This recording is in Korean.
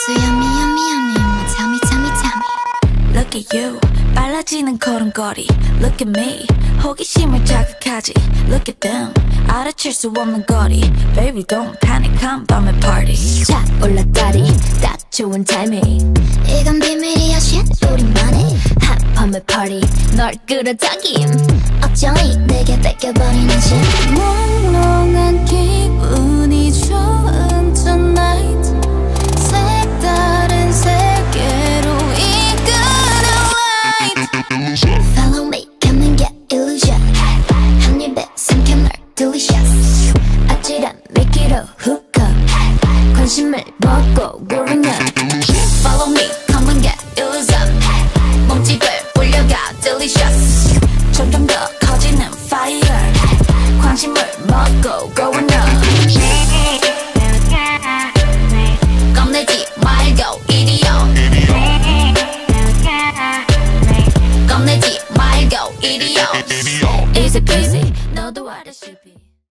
So yummy yummy yummy 뭐 tell me tell me tell me Look at you 빨라지는 걸음걸이 Look at me 호기심을 자극하지 Look at them 알아챌 수 없는 거리 Baby don't panic 한 밤의 party 자 올라다리 딱 좋은 타이밍 이건 비밀이야 shit 우리만의 한 밤의 party 널 끌어당김 어쩌니 내게 뺏겨버리는 shit 몽롱한 기분이 좋은 tonight 색다른 세계로 이끄는 light Follow me come and get illusion 한 입에 삼켜 널 delicious 아찔한 미끼로 hook up 관심을 먹고 growing up Follow me come and get illusion 몸집을 올려가 delicious 점점 더 커지는 fire 관심을 먹고 growing up 겁내지 말고 이리요 겁내지 말고 이리요 Easy peasy 너도 알다시피